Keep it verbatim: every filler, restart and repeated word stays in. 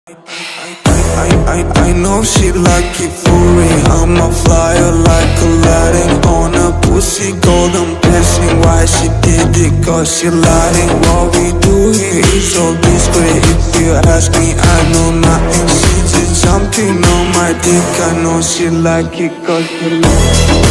I, I, I know she like it for real. I'm a flyer like Aladdin on a pussy golden blessing. Why she did it? Cause she lying. What we do here is all discreet. If you ask me, I know nothing. She just jumping on my dick. I know she like it cause she like it.